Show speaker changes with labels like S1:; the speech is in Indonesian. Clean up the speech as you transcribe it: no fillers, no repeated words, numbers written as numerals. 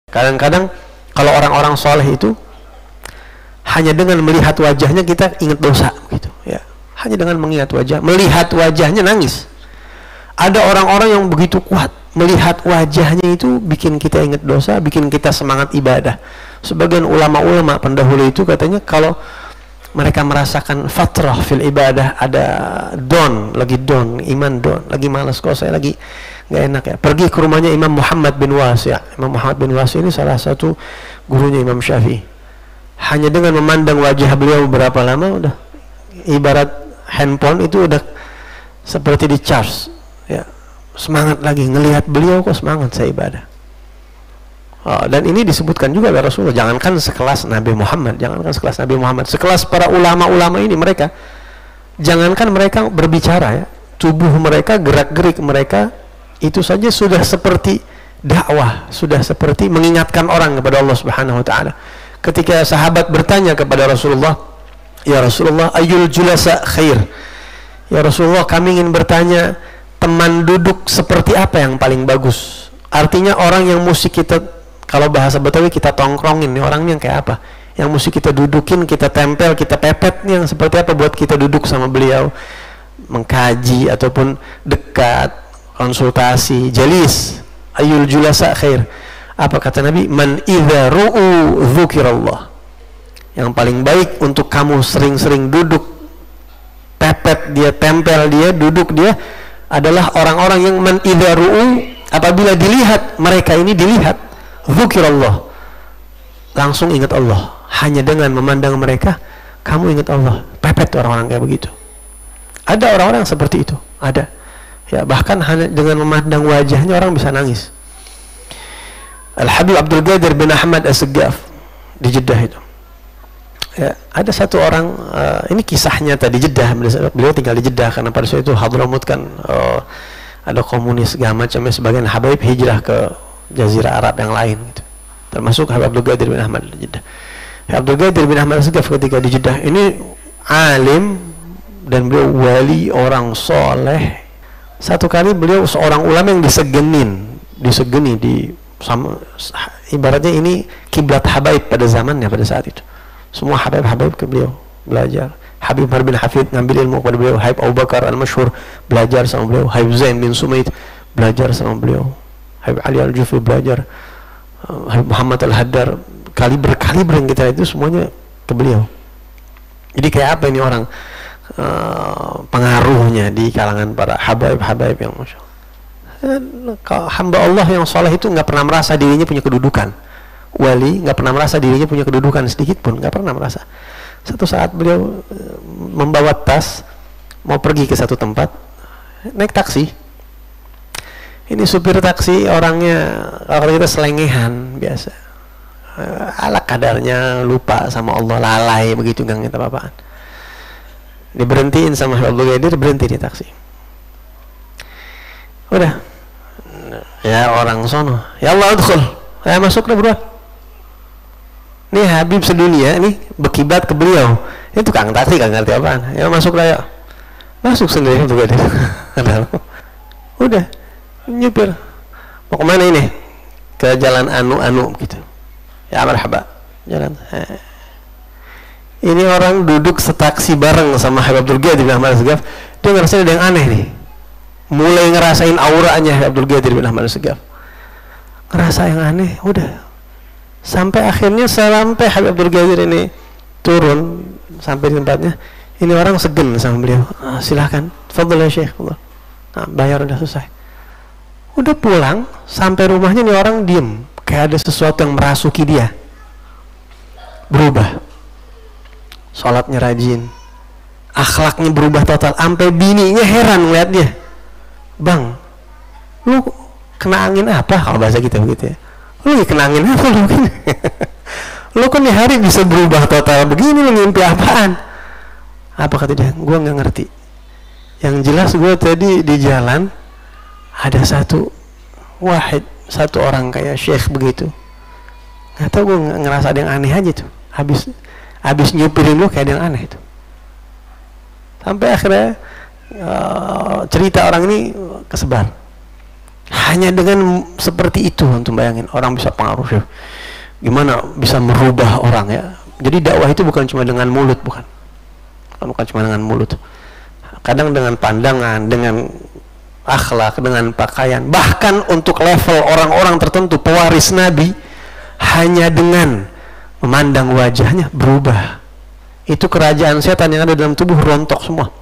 S1: Kadang-kadang kalau orang-orang soleh itu hanya dengan melihat wajahnya kita ingat dosa gitu ya. Hanya dengan melihat wajahnya nangis. Ada orang-orang yang begitu kuat, melihat wajahnya itu bikin kita ingat dosa, bikin kita semangat ibadah. Sebagian ulama-ulama pendahulu itu katanya kalau mereka merasakan fatrah fil ibadah, ada iman down, lagi malas, kok saya lagi nggak enak ya, pergi ke rumahnya Imam Muhammad bin Wasi'. Imam Muhammad bin Wasi' ini salah satu gurunya Imam Syafi'i. Hanya dengan memandang wajah beliau berapa lama, udah ibarat handphone itu udah seperti di charge ya, semangat lagi, ngelihat beliau kok semangat saya ibadah. Dan ini disebutkan juga oleh Rasulullah, jangankan sekelas Nabi Muhammad, sekelas para ulama-ulama ini, mereka jangankan mereka berbicara ya, tubuh mereka, gerak-gerik mereka itu saja sudah seperti dakwah, sudah seperti mengingatkan orang kepada Allah Subhanahu wa taala. Ketika sahabat bertanya kepada Rasulullah, "Ya Rasulullah, ayyul julasa khair?" Ya Rasulullah, kami ingin bertanya, teman duduk seperti apa yang paling bagus? Artinya orang yang musik kita, kalau bahasa Betawi kita tongkrongin, nih orangnya yang kayak apa? Yang musik kita dudukin, kita tempel, kita pepet, nih yang seperti apa buat kita duduk sama beliau, mengkaji ataupun dekat, konsultasi, jalis. Ayyul julasa khair? Apa kata Nabi? Man idza ru'u dzukirallah. Yang paling baik untuk kamu sering-sering duduk, pepet dia, tempel dia, duduk dia, adalah orang-orang yang man idza ru'u, apabila dilihat, mereka ini dilihat, dzukirallah, langsung ingat Allah. Hanya dengan memandang mereka, kamu ingat Allah. Pepet orang-orang kayak begitu. Ada orang-orang seperti itu, ada. Ya, bahkan hanya dengan memandang wajahnya orang bisa nangis. Al-Habib Abdul Qadir bin Ahmad As-Saggaf di Jeddah itu. Ya, ada satu orang, ini kisahnya tadi Jeddah, beliau tinggal di Jeddah karena pada saat itu Hadramut kan ada komunis segala macamnya, sebagian Habib hijrah ke Jazirah Arab yang lain gitu. Termasuk Habib Abdul Qadir bin Ahmad di Jeddah. Abdul Qadir bin Ahmad As-Saggaf ketika di Jeddah ini alim dan beliau wali, orang soleh. Satu kali beliau seorang ulama yang disegeni di sama, ibaratnya ini kiblat habaib pada zamannya, pada saat itu semua habaib ke beliau belajar. Habib Umar bin Hafid ngambil ilmu kepada beliau, Habib Abu Bakar Al-Masyhur belajar sama beliau, Habib Zain bin Sumait belajar sama beliau, Habib Ali Al-Jufi belajar, Habib Muhammad Al-Haddar, kaliber yang kita itu semuanya ke beliau. Jadi kayak apa ini orang pengaruhnya di kalangan para habaib yang masya Allah. Hamba Allah yang soleh itu nggak pernah merasa dirinya punya kedudukan. Wali nggak pernah merasa dirinya punya kedudukan sedikit pun, nggak pernah merasa. Satu saat beliau membawa tas mau pergi ke satu tempat, naik taksi. Ini supir taksi orangnya, kalau kita selengehan biasa, ala kadarnya, lupa sama Allah, lalai begitu, nggak ngerti apa-apaan. Diberhentiin sama Abdul Qadir, berhenti di taksi. Udah, ya orang sono, ya Allah udkhul, saya masuk dah bro. Nih Habib sedunia nih berkibat ke beliau. Ini tukang taksi gak ngerti apaan. Ya masuk lah ya. Masuk sendiri Abdul Qadir. Udah, nyupir. Mau kemana ini? Ke jalan anu gitu. Ya marhaba. Jalan. Ini orang duduk setaksi bareng sama Habib Abdul Qadir bin Ahmad As-Saggaf. Dia ngerasain ada yang aneh nih. Mulai ngerasain auranya Abdul Qadir bin Ahmad As-Saggaf. Ngerasa yang aneh, udah. Sampai akhirnya Habib Abdul Qadir ini turun sampai di tempatnya. Ini orang segen sama beliau. Silahkan, fadhil ya Syekh. Nah, bayar udah selesai. Udah pulang, sampai rumahnya nih orang diem. Kayak ada sesuatu yang merasuki dia. Berubah. Sholatnya rajin. Akhlaknya berubah total. Sampai bininya heran ngeliat dia. Bang, lu kena angin apa? Kalau bahasa kita begitu ya. Lu kena angin apa lu? Lu kan di hari bisa berubah total begini, lu ngimpi apaan? Apa kata dia? Gua nggak ngerti. Yang jelas gue tadi di jalan ada satu orang kayak syekh begitu. Nggak tahu, gue ngerasa ada yang aneh aja tuh. Habis nyupirin lu kayak ada yang aneh tuh. Sampai akhirnya cerita orang ini kesebar. Hanya dengan seperti itu, untuk bayangin orang bisa pengaruh ya. Gimana bisa merubah orang ya. Jadi dakwah itu bukan cuma dengan mulut, bukan cuma dengan mulut. Kadang dengan pandangan, dengan akhlak, dengan pakaian, bahkan untuk level orang-orang tertentu pewaris Nabi, hanya dengan memandang wajahnya berubah. Itu kerajaan setan yang ada dalam tubuh rontok semua.